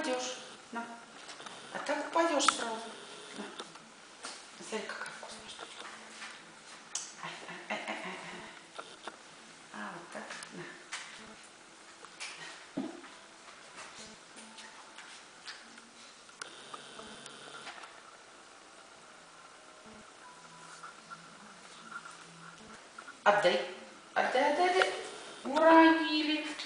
упадешь. На. А так упадешь сразу. На. Смотри, какая вкусная штучка. Ай, ай, ай, ай, ай, ай. А, вот так. На. Отдай. Отдай, отдай, отдай. Уронили.